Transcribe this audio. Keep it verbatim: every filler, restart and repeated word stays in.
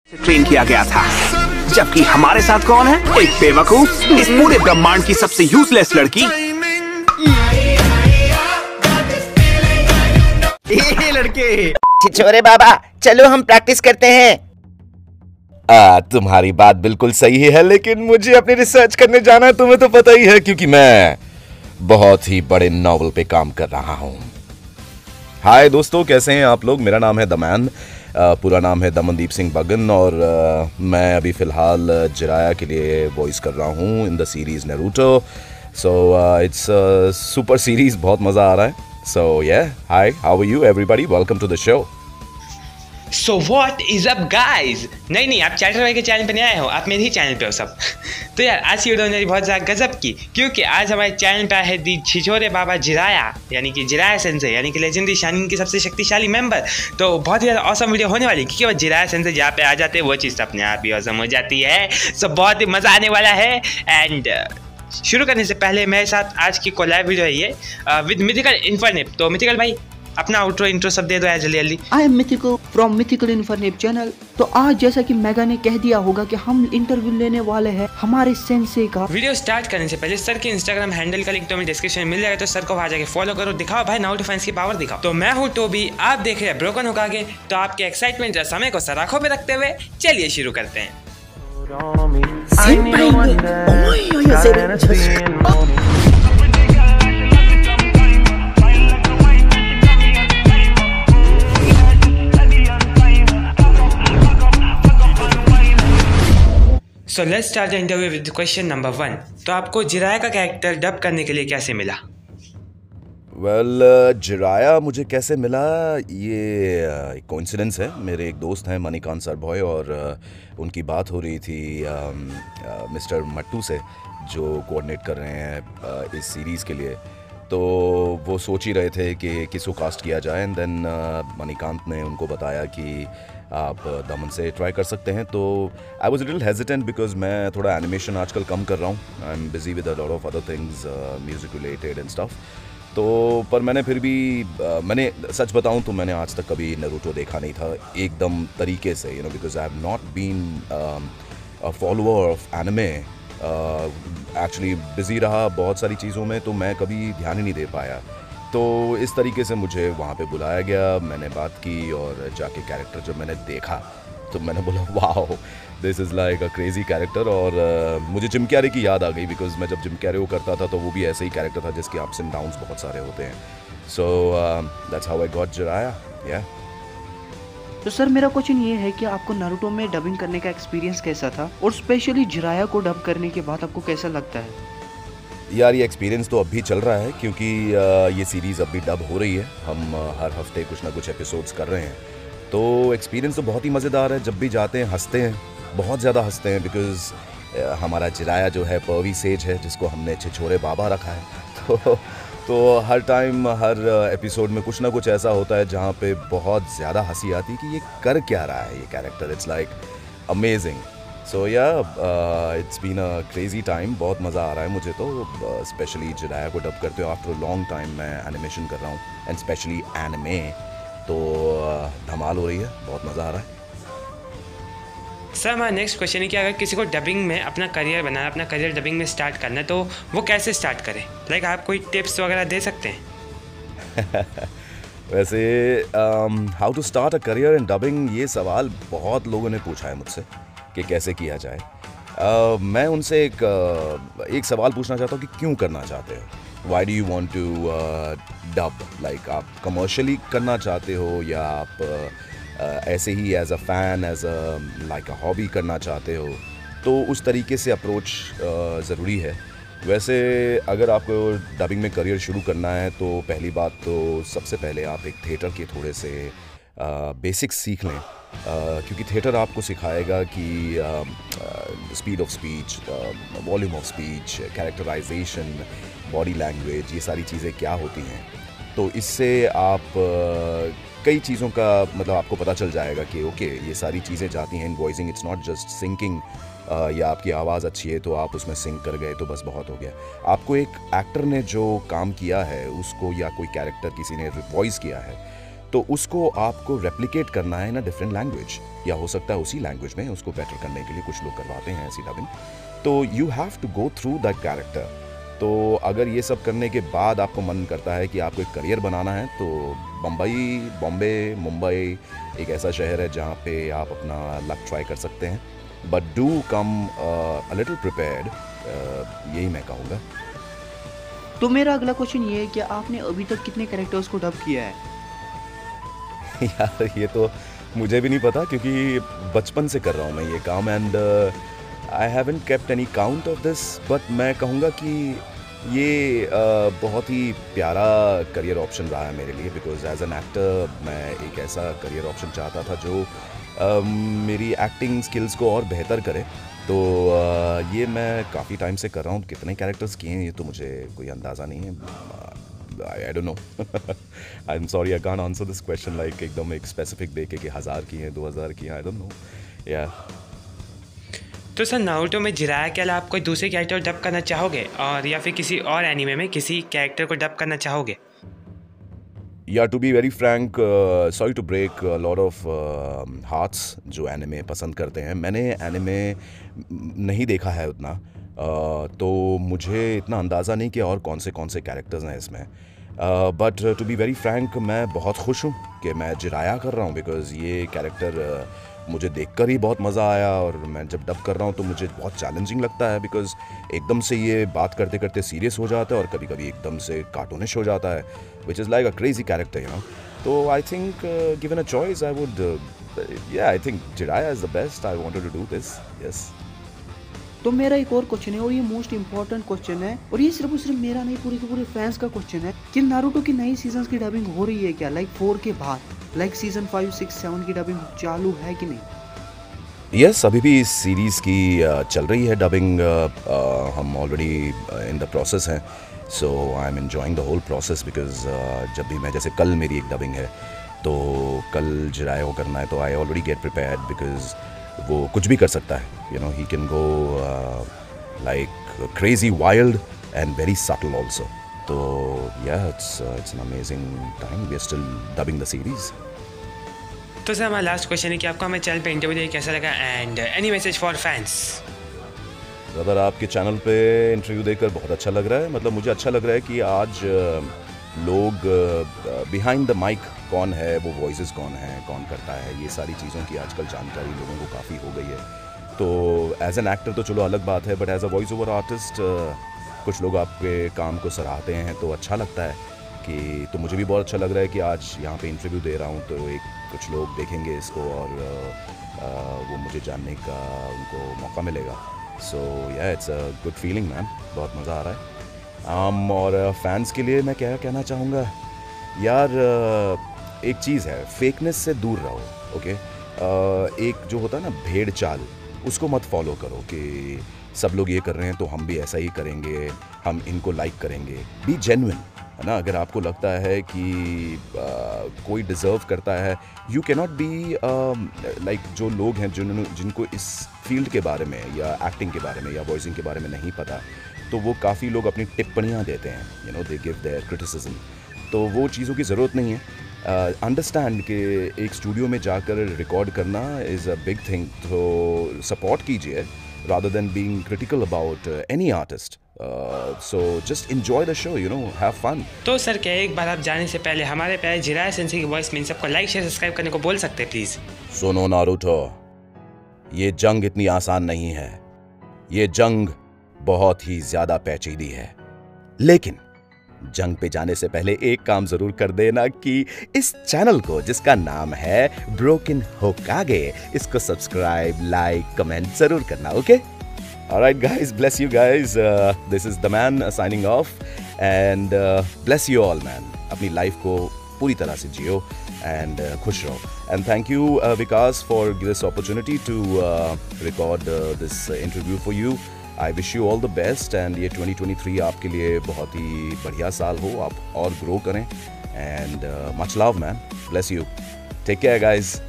Train किया गया था, जबकि हमारे साथ कौन है? एक बेवकूफ, इस पूरे ब्रह्मांड की सबसे यूजलेस लड़की। ए लड़के, छिछोरे बाबा, चलो हम प्रैक्टिस करते हैं। आ, तुम्हारी बात बिल्कुल सही है, लेकिन मुझे अपनी रिसर्च करने जाना है, तुम्हें तो पता ही है, क्योंकि मैं बहुत ही बड़े नॉवल पे काम कर रहा हूँ। हाय दोस्तों, कैसे हैं आप लोग? मेरा नाम है दमैन, पूरा नाम है दमनदीप सिंह baggan, और uh, मैं अभी फ़िलहाल जिराया के लिए वॉइस कर रहा हूँ in the series Naruto. So it's super series, बहुत मज़ा आ रहा है। So yeah hi, how are you everybody, welcome to the show. So what is up guys? नहीं नहीं, आप चैटर भाई के चैनल पे नहीं आए हो, आप मेरे ही चैनल पे हो सब। तो यार आज की वीडियो मेरी बहुत ज़्यादा गजब की, क्योंकि आज हमारे चैनल पे है दी छिछोरे बाबा जिराया, यानी कि जिराया सेंसे, यानी कि लेजेंडरी शानीन के सबसे शक्तिशाली मेंबर। तो बहुत ही ज़्यादा औसम वीडियो होने वाली, क्योंकि वो जिराया सेंसे जहाँ पे आ जाते हैं वो चीज़ अपने आप ही औसम हो जाती है। सो बहुत ही मज़ा आने वाला है। एंड शुरू करने से पहले मेरे साथ आज की कोलैब वीडियो है ये विद mythical infernape। तो mythical भाई अपना आउट्रो इंट्रो सब दे दो यार जल्दी जल्दी। I am mythical from mythical infernape channel. तो आज जैसा कि मेगा ने कह दिया होगा कि हम इंटरव्यू लेने वाले हैं हमारे सेंसे का। वीडियो स्टार्ट करने से पहले सर के इंस्टाग्राम हैंडल का लिंक तो मेरे डिस्क्रिप्शन में मिल जाएगा, तो सर को वहां जाके फॉलो करो, दिखाओ भाई नारुतो फैंस की पावर दिखाओ। तो मैं हूँ टोबी, आप देख रहे हैं ब्रोकन होकागे। तो आपके एक्साइटमेंट या समय को सर आंखों पे रखते हुए चलिए शुरू करते हैं। So let's start the interview with question number one. तो आपको जिराया का कैरेक्टर डब करने के लिए कैसे मिला? वेल well, जिराया मुझे कैसे मिला, ये एक uh, कोइंसिडेंस है। मेरे एक दोस्त हैं मणिकांत सर बॉय, और uh, उनकी बात हो रही थी मिस्टर uh, uh, मट्टू से, जो कोऑर्डिनेट कर रहे हैं uh, इस सीरीज़ के लिए। तो वो सोच ही रहे थे कि किसको कास्ट किया जाए, एंड देन मणिकांत ने उनको बताया कि आप दमन से ट्राई कर सकते हैं। तो I was little hesitant because मैं थोड़ा एनिमेशन आजकल कम कर रहा हूँ, I am busy with a lot of other things music related and stuff. तो पर मैंने फिर भी uh, मैंने सच बताऊँ तो मैंने आज तक कभी नरूटो देखा नहीं था एकदम तरीके से, you know, because I have not been a follower of anime. Actually busy रहा बहुत सारी चीज़ों में, तो मैं कभी ध्यान ही नहीं दे पाया। तो इस तरीके से मुझे वहाँ पे बुलाया गया, मैंने बात की, और जाके कैरेक्टर जब मैंने देखा तो मैंने बोला wow, this is like a crazy character. और uh, मुझे जिम कैरी की याद आ गई, बिकॉज मैं जब जिम कैरी को करता था तो वो भी ऐसे ही कैरेक्टर था जिसके अप्स एंड डाउन्स बहुत सारे होते हैं। So that's how I got Jiraiya. Yeah तो सर मेरा क्वेश्चन ये है कि आपको नारुतो में डबिंग करने का एक्सपीरियंस कैसा था, और स्पेशली जिराया को डब करने के बाद आपको कैसा लगता है? यार ये एक्सपीरियंस तो अभी चल रहा है, क्योंकि ये सीरीज़ अभी डब हो रही है, हम हर हफ्ते कुछ ना कुछ एपिसोड्स कर रहे हैं। तो एक्सपीरियंस तो बहुत ही मज़ेदार है। जब भी जाते हैं हंसते हैं, बहुत ज़्यादा हंसते हैं, बिकॉज़ हमारा जिराया जो है पर्वी सेज है, जिसको हमने छिछोरे बाबा रखा है। तो तो हर टाइम हर एपिसोड में कुछ ना कुछ ऐसा होता है जहाँ पे बहुत ज़्यादा हंसी आती है कि ये कर क्या रहा है ये character. It's like amazing. So yeah it's been a crazy time, बहुत मज़ा आ रहा है मुझे तो, स्पेशली uh, जिराया को डब करते हो आफ्टर अ लॉन्ग टाइम। मैं एनिमेशन कर रहा हूँ एंड स्पेशली एनिमे, तो uh, धमाल हो रही है, बहुत मज़ा आ रहा है। सर हमारा नेक्स्ट क्वेश्चन है कि अगर किसी को डबिंग में अपना करियर बनाना, अपना करियर डबिंग में स्टार्ट करना है, तो वो कैसे स्टार्ट करे? लाइक like, आप कोई टिप्स वगैरह दे सकते हैं? वैसे how to start a career in dubbing, ये सवाल बहुत लोगों ने पूछा है मुझसे कि कैसे किया जाए। uh, मैं उनसे एक uh, एक सवाल पूछना चाहता हूँ कि क्यों करना चाहते हो? Why do you want to dub? Like आप कमर्शियली करना चाहते हो, या आप uh, Uh, ऐसे ही as a fan, as a like a hobby करना चाहते हो? तो उस तरीके से अप्रोच uh, ज़रूरी है। वैसे अगर आपको डबिंग में करियर शुरू करना है तो पहली बात तो सबसे पहले आप एक थिएटर के थोड़े से बेसिक्स uh, सीख लें, uh, क्योंकि थिएटर आपको सिखाएगा कि speed of speech, volume of speech, characterisation, body language, ये सारी चीज़ें क्या होती हैं। तो इससे आप uh, कई चीज़ों का मतलब आपको पता चल जाएगा कि ओके ये सारी चीज़ें जाती हैं in voicing, it's not just syncing, या आपकी आवाज़ अच्छी है तो आप उसमें सिंक कर गए तो बस बहुत हो गया। आपको एक एक्टर ने जो काम किया है उसको, या कोई कैरेक्टर किसी ने वॉइस किया है, तो उसको आपको रेप्लिकेट करना है इन अ डिफरेंट लैंग्वेज, या हो सकता है उसी लैंग्वेज में उसको बेटर करने के लिए कुछ लोग करवाते हैं ऐसी डबिंग। तो you have to go through that character. तो अगर ये सब करने के बाद आपको मन करता है कि आपको एक करियर बनाना है, तो बम्बई, बॉम्बे, मुंबई एक ऐसा शहर है जहाँ पे आप अपना लक ट्राई कर सकते हैं, but do come a little prepared, यही मैं कहूँगा। तो मेरा अगला क्वेश्चन ये है कि आपने अभी तक कितने कैरेक्टर्स को डब किया है? यार ये तो मुझे भी नहीं पता, क्योंकि बचपन से कर रहा हूँ मैं ये काम, and I haven't kept any count of this, but मैं कहूँगा कि ये uh, बहुत ही प्यारा करियर ऑप्शन रहा है मेरे लिए, बिकॉज एज एन एक्टर मैं एक ऐसा करियर ऑप्शन चाहता था जो uh, मेरी एक्टिंग स्किल्स को और बेहतर करे। तो uh, ये मैं काफ़ी टाइम से कर रहा हूँ। कितने कैरेक्टर्स किए हैं ये तो मुझे कोई अंदाज़ा नहीं है, I don't know. I am sorry, I can't answer this question like एकदम एक स्पेसिफिक देके कि हज़ार किए हैं, दो हज़ार किए हैं, आई डोंट नो या। तो सर नारुतो में जिराया के अलावा आप कोई दूसरे कैरेक्टर डब करना चाहोगे, और या फिर किसी और एनीमे में किसी कैरेक्टर को डब करना चाहोगे? Yeah to be very frank, sorry to break lot of hearts जो एनिमे पसंद करते हैं। मैंने एनिमे नहीं देखा है उतना, uh, तो मुझे इतना अंदाज़ा नहीं कि और कौन से कौन से कैरेक्टर्स हैं इसमें, but to be very frank मैं बहुत खुश हूँ कि मैं जिराया कर रहा हूँ, बिकॉज़ ये कैरेक्टर uh, मुझे देखकर ही बहुत मज़ा आया, और मैं जब डब कर रहा हूँ तो मुझे बहुत चैलेंजिंग लगता है, बिकॉज़ एकदम से ये बात करते करते सीरियस हो जाता है और कभी कभी एकदम से कार्टूनिश हो जाता है, which is like a crazy character, you know. तो I think given a choice I would, yeah I think Jiraiya is the best. I wanted to do this, yes. तो मेरा एक और क्वेश्चन है, और ये मोस्ट इम्पोर्टेंट क्वेश्चन है, और ये सिर्फ और सिर्फ मेरा नहीं, पूरे के पूरे फैंस का क्वेश्चन है कि नारुतो की नई सीजन की डबिंग हो रही है क्या, लाइक फोर के बाद, like season five six seven की डबिंग चालू है कि नहीं? यस yes, अभी भी इस सीरीज़ की uh, चल रही है डबिंग, uh, uh, हम ऑलरेडी इन द प्रोसेस हैं, so I am enjoying the whole process, because जब भी मैं, जैसे कल मेरी एक डबिंग है, तो कल जिराया को करना है, तो I already get prepared, because वो कुछ भी कर सकता है, you know, he can go like crazy wild and very subtle also. तो yeah it's it's an amazing time, we are still dubbing the series. तो सर हमारा लास्ट क्वेश्चन है कि आपको हमारे चैनल पे इंटरव्यू देकर कैसा लगा, and any message for fans? Brother, आपके चैनल पे इंटरव्यू देकर बहुत अच्छा लग रहा है। मतलब मुझे अच्छा लग रहा है कि आज लोग बिहाइंड द माइक कौन है, वो वॉइसेस कौन है, कौन करता है, ये सारी चीज़ों की आजकल जानकारी लोगों को काफ़ी हो गई है। तो एज एन एक्टर तो चलो अलग बात है, but as a voice over artist कुछ लोग आपके काम को सराहते हैं, तो अच्छा लगता है कि, तो मुझे भी बहुत अच्छा लग रहा है कि आज यहाँ पे इंटरव्यू दे रहा हूँ, तो एक कुछ लोग देखेंगे इसको और आ, आ, वो मुझे जानने का उनको मौका मिलेगा। So yeah it's a good feeling ma'am, बहुत मज़ा आ रहा है। um, और फैंस के लिए मैं क्या कहना चाहूँगा यार, एक चीज़ है, फेकनेस से दूर रहो, ओके। एक जो होता है ना भेड़ चाल, उसको मत फॉलो करो कि सब लोग ये कर रहे हैं तो हम भी ऐसा ही करेंगे, हम इनको लाइक करेंगे। बी जेन्युइन, है ना। अगर आपको लगता है कि आ, कोई डिज़र्व करता है, यू कैनॉट बी लाइक जो लोग हैं जिन जिनको इस फील्ड के बारे में या एक्टिंग के बारे में या वॉइसिंग के बारे में नहीं पता, तो वो काफ़ी लोग अपनी टिप्पणियाँ देते हैं, you know, they give their criticism. तो वो चीज़ों की ज़रूरत नहीं है। अंडरस्टैंड uh, कि एक स्टूडियो में जाकर रिकॉर्ड करना इज़ अ बिग थिंग, तो सपोर्ट कीजिए rather than being critical about uh, any artist. Uh, so just enjoy the show, you know, have fun. तो सर क्या एक बार आप जाने से पहले हमारे प्यारे जिराया सेंसी की वॉइस में इन सबको लाइक शेयर सब्सक्राइब करने को बोल सकते हैं प्लीज? सुनो नारुतो, ये जंग इतनी आसान नहीं है, ये जंग बहुत ही ज्यादा पेचीदी है, लेकिन जंग पे जाने से पहले एक काम जरूर कर देना कि इस चैनल को, जिसका नाम है ब्रोकन होकागे, इसको सब्सक्राइब, लाइक, कमेंट जरूर करना, okay? Alright guys, bless you guys, this is the man signing off, and bless you all man. अपनी लाइफ को पूरी तरह से जियो एंड uh, खुश रहो, and thank you Vikas for this opportunity to record this interview for you. I wish you all the best, and ये twenty twenty three आपके लिए बहुत ही बढ़िया साल हो, आप और ग्रो करें, and much love man, bless you, take care guys.